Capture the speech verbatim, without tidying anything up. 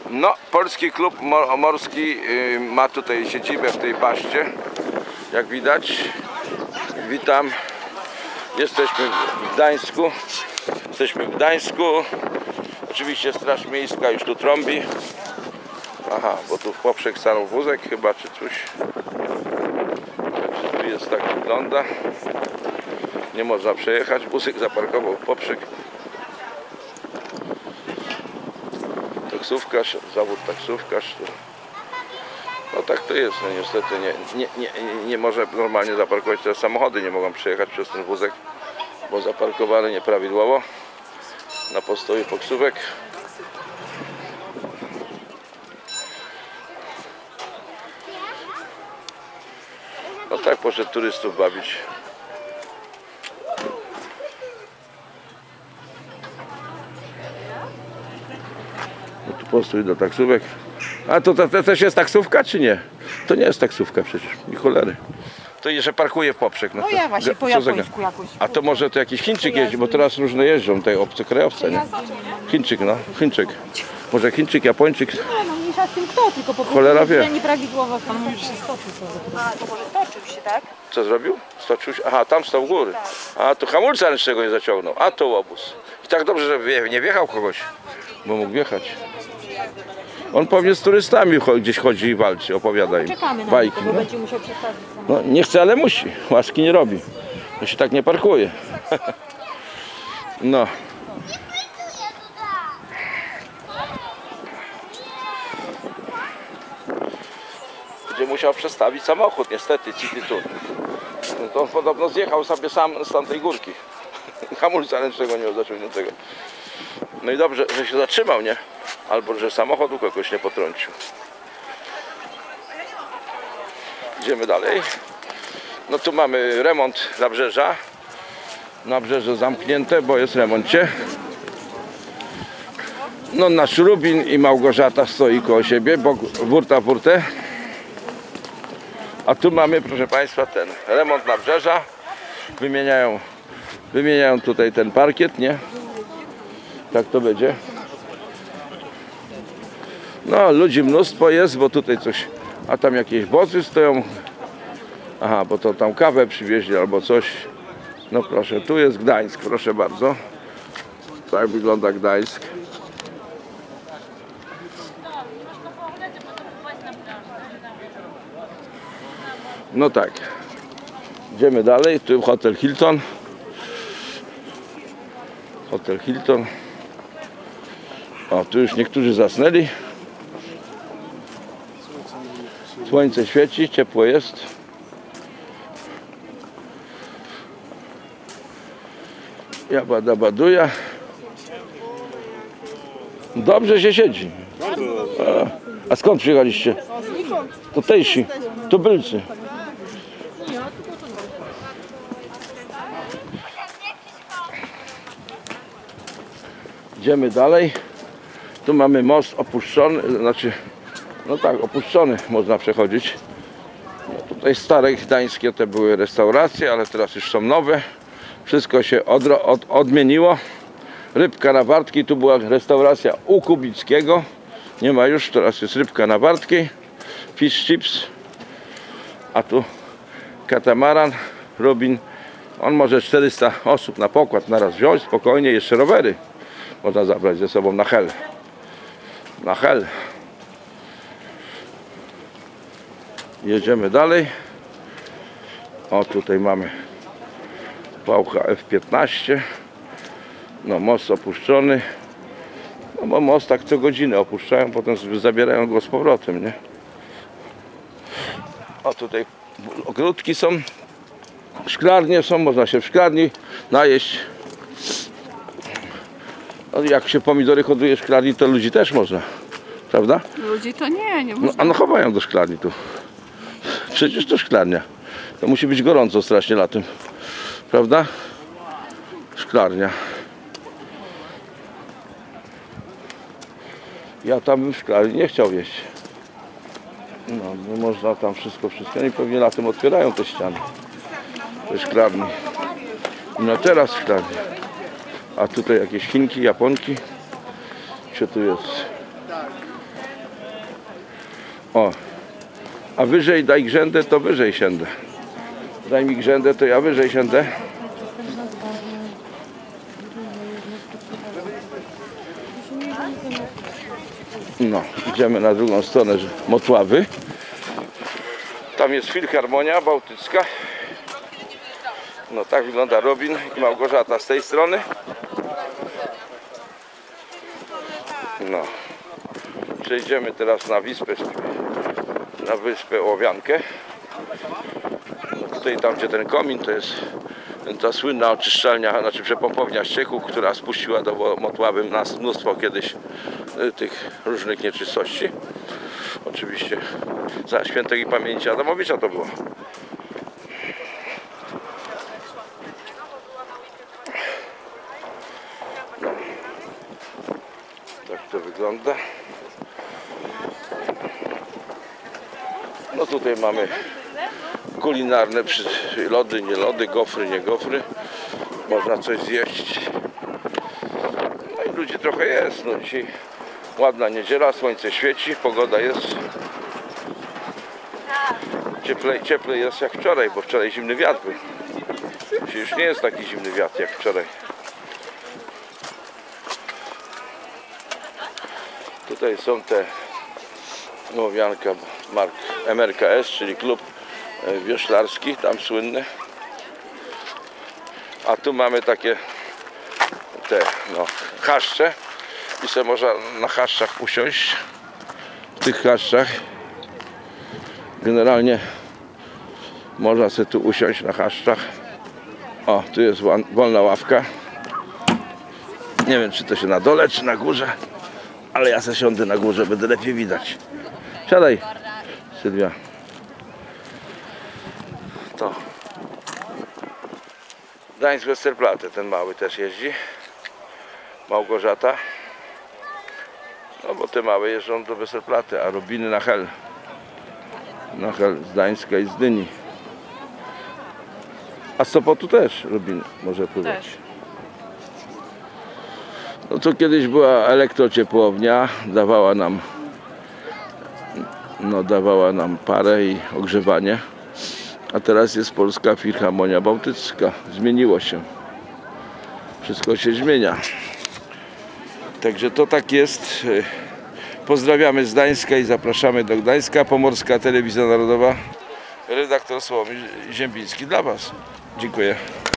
No, Polski Klub Morski ma tutaj siedzibę w tej baście. Jak widać. Witam. Jesteśmy w Gdańsku. Jesteśmy w Gdańsku. Oczywiście Straż Miejska już tu trąbi. Aha, bo tu poprzek stanął wózek chyba, czy coś. Także tu jest, tak wygląda. Nie można przejechać. Wózek zaparkował w poprzek. Taksówkarz, zawód taksówkarz. No tak to jest, no niestety nie, nie, nie, nie może normalnie zaparkować. Teraz samochody nie mogą przejechać przez ten wózek, bo zaparkowane nieprawidłowo na postoju taksówek. No tak poszedł turystów bawić. No tu postój do taksówek. A to, to, to też jest taksówka, czy nie? To nie jest taksówka przecież, i cholery. To jeszcze parkuje w poprzek. No, no to, ja właśnie po japońsku jakoś. A to może to jakiś Chińczyk jeździ, bo teraz różne jeżdżą, te obcokrajowce, nie? Chińczyk, no, Chińczyk. Może Chińczyk, Japończyk. Nie, no mniejsza z tym kto, tylko po Cholera wie. nieprawidłowo. Pan mówi, że się stoczył. A, to może stoczył się, tak? Co zrobił? Stoczył się? Aha, tam stał u góry. A to hamulca ręcznego nie zaciągnął. A to łobuz. I tak dobrze, że nie wjechał kogoś, bo mógł wjechać. On pewnie z turystami gdzieś chodzi i walczy, opowiada im Czekamy na bajki. niego, bo No. będzie musiał przestawić samochód. No nie chce, ale musi. Łaski nie robi. To się tak nie parkuje. No. Będzie musiał przestawić samochód, niestety, City Tour. No to on podobno zjechał sobie sam z tamtej górki. Hamulca ręcznego nie zaciągniętego. No i dobrze, że się zatrzymał, nie? Albo że samochód u kogoś nie potrącił. Idziemy dalej. No tu mamy remont nabrzeża. Nabrzeże zamknięte, bo jest w remoncie. No nasz Rubin i Małgorzata stoi koło siebie, bo wurta wurtę. A tu mamy, proszę Państwa, ten remont nabrzeża. Wymieniają, wymieniają tutaj ten parkiet, nie? Tak to będzie. No ludzi mnóstwo jest, bo tutaj coś, a tam jakieś wozy stoją. Aha, bo to tam kawę przywieźli albo coś. No proszę, tu jest Gdańsk, proszę bardzo. Tak wygląda Gdańsk. No tak. Idziemy dalej, tu hotel Hilton. Hotel Hilton. O, tu już niektórzy zasnęli. Słońce świeci, ciepło jest. Ja bada baduja. Dobrze się siedzi. A, a skąd przyjechaliście? Tutejsi, tubylcy. Idziemy dalej. Tu mamy most opuszczony, znaczy, no tak, opuszczony można przechodzić. No tutaj stare gdańskie te były restauracje, ale teraz już są nowe. Wszystko się od, od, odmieniło. Rybka na Wartkiej, tu była restauracja u Kubickiego. Nie ma już, teraz jest rybka na Wartkiej. Fish chips. A tu katamaran, Rubin. On może czterysta osób na pokład naraz wziąć, spokojnie, jeszcze rowery można zabrać ze sobą na hel. Na hel. Jedziemy dalej. O, tutaj mamy Pałka F piętnaście. No, most opuszczony. No bo most tak co godzinę opuszczają, potem zabierają go z powrotem, nie? O, tutaj ogródki są. Szklarnie są, można się w szklarni najeść. No, jak się pomidory hoduje w szklarni, to ludzi też można. Prawda? Ludzi to nie, nie No, można. a no chowają do szklarni tu. Przecież to szklarnia. To musi być gorąco strasznie latem. Prawda? Szklarnia. Ja tam bym w szklarni nie chciał jeść. No, nie można tam wszystko, wszystko. I pewnie latem otwierają te ściany. Te szklarni. No teraz szklarnie. A tutaj jakieś Chinki, Japonki. Co tu jest? O, a wyżej daj grzędę, to wyżej siędę. Daj mi grzędę, to ja wyżej siędę. No, idziemy na drugą stronę Motławy. Tam jest Filharmonia Bałtycka. No tak wygląda Robin i Małgorzata z tej strony. No. Przejdziemy teraz na wyspę, na wyspę Łowiankę. No tutaj tam gdzie ten komin to jest ta słynna oczyszczalnia, znaczy przepompownia ścieków, która spuściła do Motławy nas mnóstwo kiedyś tych różnych nieczystości. Oczywiście za świętej pamięci Adamowicza to było. No. Tak to wygląda. No tutaj mamy kulinarne lody, nie lody, gofry, nie gofry. Można coś zjeść. No i ludzi trochę jest. No dzisiaj ładna niedziela, słońce świeci, pogoda jest. Cieplej, cieplej jest jak wczoraj, bo wczoraj zimny wiatr był. Dzisiaj już nie jest taki zimny wiatr jak wczoraj. Tutaj są te Łowianka mark M R K S, czyli klub wioślarski, tam słynny. A tu mamy takie te no, chaszcze i sobie można na chaszczach usiąść. W tych chaszczach generalnie można sobie tu usiąść na chaszczach. O, tu jest wolna ławka. Nie wiem, czy to się na dole, czy na górze, ale ja sobie siądę na górze, będę lepiej widać. Siadaj, Sylwia. To Gdańsk Westerplatte, ten mały też jeździ. Małgorzata. No bo te małe jeżdżą do Westerplatte, a Robiny na Hel. Na Hel z Gdańska i z Dyni. A z Sopotu też Robiny może pływać. Też. No to kiedyś była elektrociepłownia, dawała nam no dawała nam parę i ogrzewanie. A teraz jest Polska Filharmonia Bałtycka. Zmieniło się. Wszystko się zmienia. Także to tak jest. Pozdrawiamy z Gdańska i zapraszamy do Gdańska. Pomorska Telewizja Narodowa. Redaktor Sławomir Ziembiński dla Was. Dziękuję.